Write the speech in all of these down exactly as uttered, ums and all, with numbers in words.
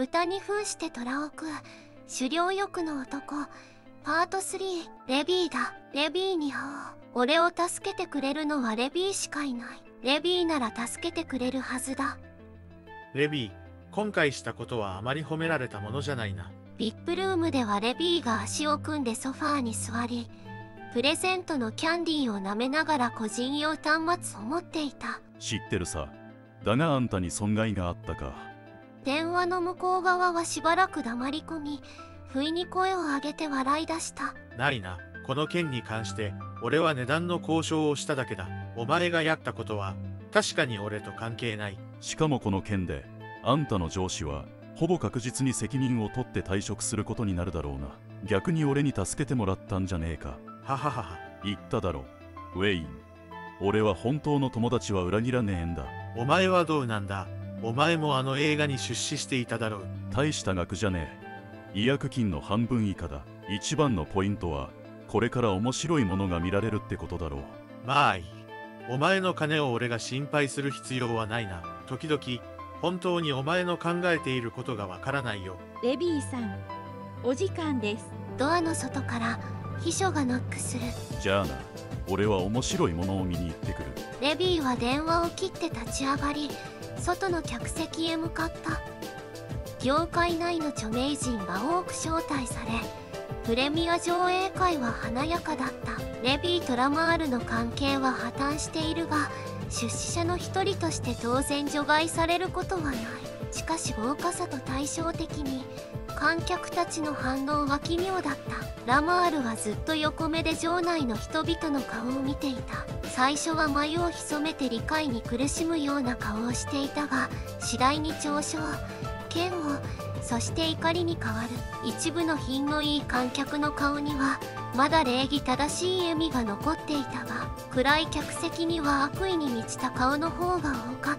豚に扮して虎を食う狩猟欲の男。パートスリー。レビーだ。レビーに会おう。俺を助けてくれるのはレビーしかいない。レビーなら助けてくれるはずだ。 レビー、今回したことはあまり褒められたものじゃないな。 ビップルームではレビーが足を組んでソファーに座り、プレゼントのキャンディーを舐めながら個人用端末を持っていた。 知ってるさ。だがあんたに損害があったか。 電話の向こう側はしばらく黙り込み、不意に声を上げて笑い出した。 ないな。この件に関して俺は値段の交渉をしただけだ。お前がやったことは確かに俺と関係ない。 しかもこの件であんたの上司はほぼ確実に責任を取って退職することになるだろうな。逆に俺に助けてもらったんじゃねえか。 はははは。 言っただろウェイン。俺は本当の友達は裏切らねえんだ。 お前はどうなんだ。お前もあの映画に出資していただろう。 大した額じゃねえ。違約金の半分以下だ。一番のポイントはこれから面白いものが見られるってことだろう。 まあいい。お前の金を俺が心配する必要はないな。時々本当にお前の考えていることがわからないよ。 レビーさん、お時間です。 ドアの外から秘書がノックする。 じゃあな。俺は面白いものを見に行ってくる。 レビーは電話を切って立ち上がり、外の客席へ向かった。業界内の著名人が多く招待され、プレミア上映会は華やかだった。レビーとラマールの関係は破綻しているが、出資者の一人として当然除外されることはない。しかし豪華さと対照的に観客たちの反応は奇妙だった。ラマールはずっと横目で場内の人々の顔を見ていた。最初は眉を潜めて理解に苦しむような顔をしていたが、次第に嘲笑、嫌悪、そして怒りに変わる。一部の品のいい観客の顔にはまだ礼儀正しい笑みが残っていたが、暗い客席には悪意に満ちた顔の方が多かった。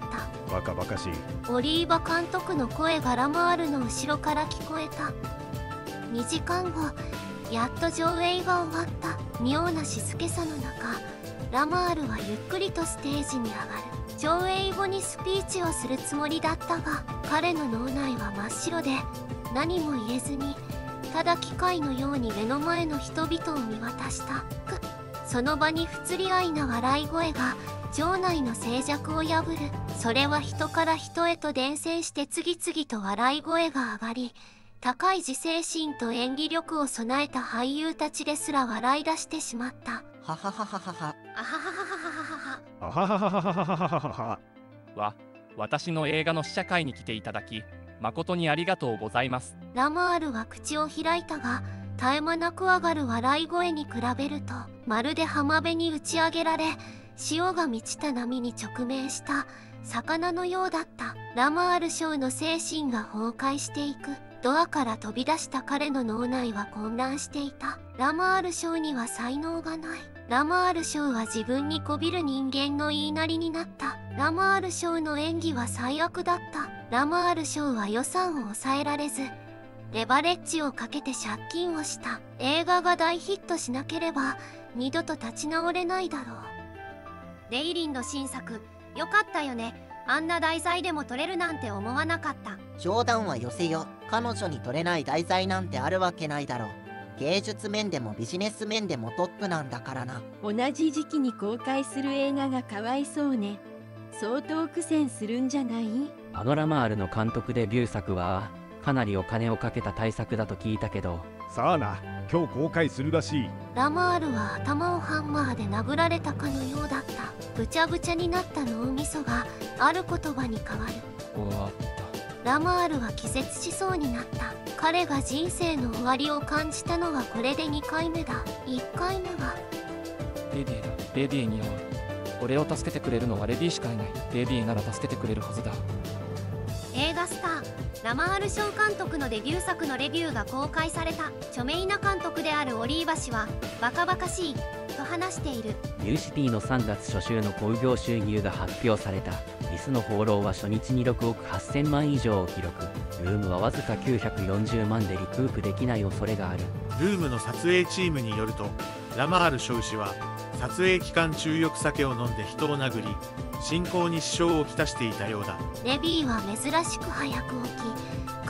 バカバカしい。 オリーバ監督の声がラマールの後ろから聞こえた。にじかんご、やっと上映が終わった。妙な静けさの中、ラマールはゆっくりとステージに上がる。上映後にスピーチをするつもりだったが、彼の脳内は真っ白で何も言えずに、ただ機械のように目の前の人々を見渡した。くその場に不釣り合いな笑い声が場内の静寂を破る。それは人から人へと伝染して次々と笑い声が上がり、高い自制心と演技力を備えた俳優たちですら笑い出してしまった。 はははははは。 あはははははは。 あはははははははは。 は、私の映画の試写会に来ていただき、誠にありがとうございます。 ラマールは口を開いたが、絶え間なく上がる笑い声に比べると、まるで浜辺に打ち上げられ、潮が満ちた波に直面した魚のようだった。ラマール将の精神が崩壊していく。ドアから飛び出した彼の脳内は混乱していた。ラマール将には才能がない。ラマール将は自分にこびる人間の言いなりになった。ラマール将の演技は最悪だった。ラマール将は予算を抑えられず、レバレッジをかけて借金をした。映画が大ヒットしなければ二度と立ち直れないだろう。レイリンの新作、よかったよね。あんな題材でも撮れるなんて思わなかった。 冗談はよせよ。彼女に撮れない題材なんてあるわけないだろう。芸術面でもビジネス面でもトップなんだからな。 同じ時期に公開する映画がかわいそうね。相当苦戦するんじゃない？ あのラマールの監督デビュー作はかなりお金をかけた大作だと聞いたけど。 さあな、今日公開するらしい。 ラマールは頭をハンマーで殴られたかのようだった。ぐちゃぐちゃになった脳みそがある言葉に変わる。 終わった。 ラマールは気絶しそうになった。彼が人生の終わりを感じたのはこれでにかいめだ。いっかいめはレディーだ。レディーに会う。俺を助けてくれるのはレディーしかいない。レディーなら助けてくれるはずだ。 映画スターラマール賞監督のデビュー作のレビューが公開された。著名な監督であるオリーバ氏はバカバカしいと話している。 ニューシティのさんがつ初週の興行収入が発表された。リスの放浪は初日にろくおくはっせんまん以上を記録。ルームはわずかきゅうひゃくよんじゅうまんでリクープできない恐れがある。 ルームの撮影チームによると、ラマール将氏は撮影期間中よく酒を飲んで人を殴り、進行に支障をきたしていたようだ。 レビーは珍しく早く起き、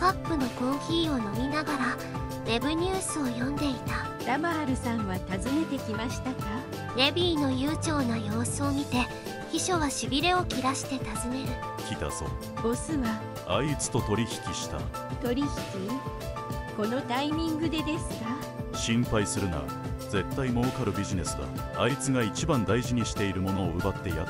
カップのコーヒーを飲みながらウェブニュースを読んでいた。 ラマールさんは訪ねてきましたか？ レビーの悠長な様子を見て秘書はしびれを切らして尋ねる。 来たぞ。 ボスはあいつと取引した。 取引？このタイミングでですか？ 心配するな、絶対儲かるビジネスだ。あいつが一番大事にしているものを奪ってやった。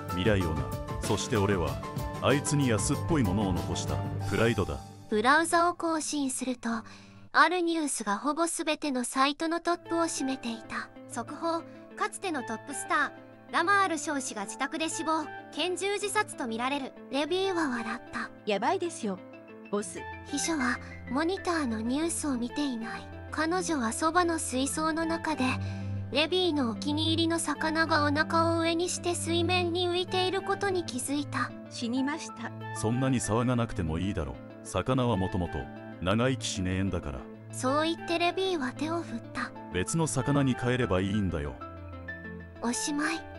未来をな。そして俺はあいつに安っぽいものを残した。プライドだ。 ブラウザを更新するとあるニュースがほぼ全てのサイトのトップを占めていた。速報、かつてのトップスターラマール少子が自宅で死亡、拳銃自殺とみられる。レビーは笑った。 やばいですよボス。 秘書はモニターのニュースを見ていない。彼女はそばの水槽の中でレビーのお気に入りの魚がお腹を上にして水面に浮いていることに気づいた。 死にました。 そんなに騒がなくてもいいだろう。魚はもともと長生きしねえんだから。 そう言ってレビーは手を振った。 別の魚に変えればいいんだよ。 おしまい。